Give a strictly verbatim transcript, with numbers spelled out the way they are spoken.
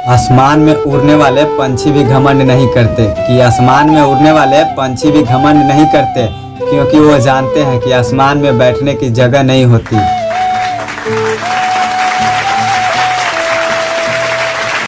आसमान में उड़ने वाले पंछी भी घमंड नहीं करते कि आसमान में उड़ने वाले पंछी भी घमंड नहीं करते क्योंकि वो जानते हैं कि आसमान में बैठने की जगह नहीं होती।